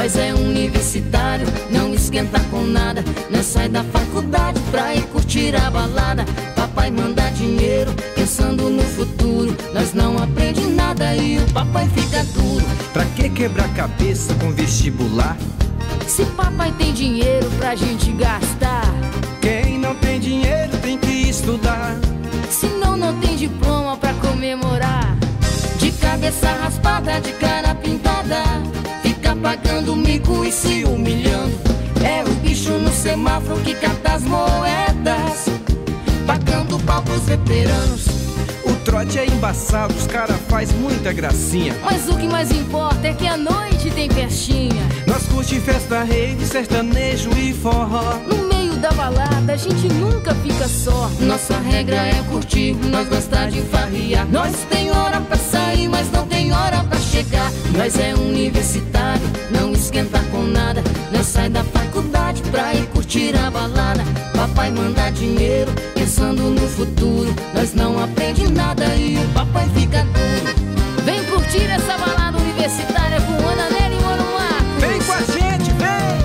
Nós é universitário, não esquenta com nada. Nós sai da faculdade pra ir curtir a balada. Papai manda dinheiro, pensando no futuro. Nós não aprende nada e o papai fica duro. Pra que quebrar cabeça com vestibular? Se papai tem dinheiro pra gente gastar. Quem não tem dinheiro tem que estudar. Senão não tem diploma pra comemorar. De cabeça raspada, de cara pintada, fica pagando mico e se humilhando. É o bicho no semáforo que cata as moedas, pagando pau pros veteranos. O trote é embaçado, os cara faz muita gracinha. Mas o que mais importa é que à noite tem festinha. Nós curte festa, rave, sertanejo e forró. No meio da balada a gente nunca fica só. Nossa regra é curtir, nós gosta de farriar. Nós tem hora pra sair, mas não tem hora pra chegar. Nós é universitário, não esquenta com nada. Nós sai da faculdade pra ir curtir a balada. Papai manda dinheiro, pensando no futuro. Nós não aprende nada e o papai fica duro. Vem curtir essa balada universitária com Ana Nery e Mano Marcos. Vem com a gente, vem!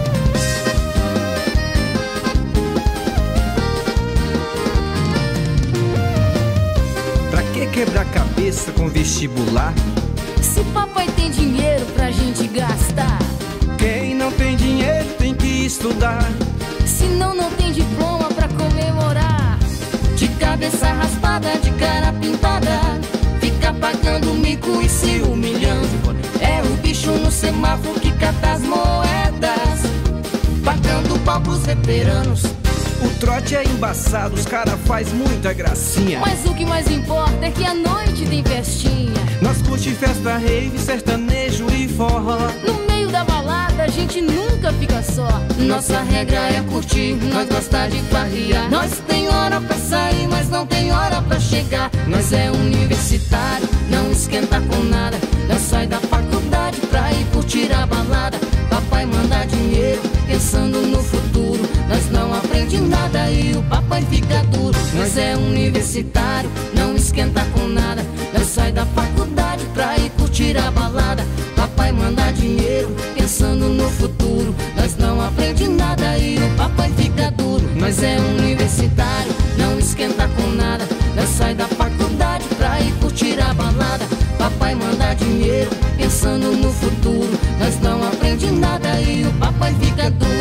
Pra que quebrar cabeça com vestibular? Se papai tem dinheiro pra gente gastar. Quem não tem dinheiro tem que estudar. Senão não tem diploma pra comemorar. De cabeça raspada, de cara pintada, fica pagando mico e se humilhando. É o bicho no semáforo que cata as moedas, pagando pau pros veteranos. O trote é embaçado, os cara faz muita gracinha. Mas o que mais importa é que à noite tem festinha. Nós curte festa, rave, sertanejo e forró. No meio da balada a gente nunca fica só. Nossa regra é curtir, nós gosta de farriar. Nós tem hora pra sair, mas não tem hora pra chegar. Nós é universitário, não esquenta com nada. Nós sai da faculdade pra ir curtir a balada. Papai manda dinheiro, pensando no futuro. Nós não aprende nada e o papai fica duro. Nós é universitário, não esquenta com nada. Nós sai da faculdade pra ir curtir a balada. Papai manda dinheiro, pensando no futuro. Nós não aprende nada e o papai fica duro. Nós é universitário, não esquenta com nada. Nós sai da faculdade pra ir curtir a balada. Papai manda dinheiro, pensando no futuro. Nós não aprende nada e o papai fica duro.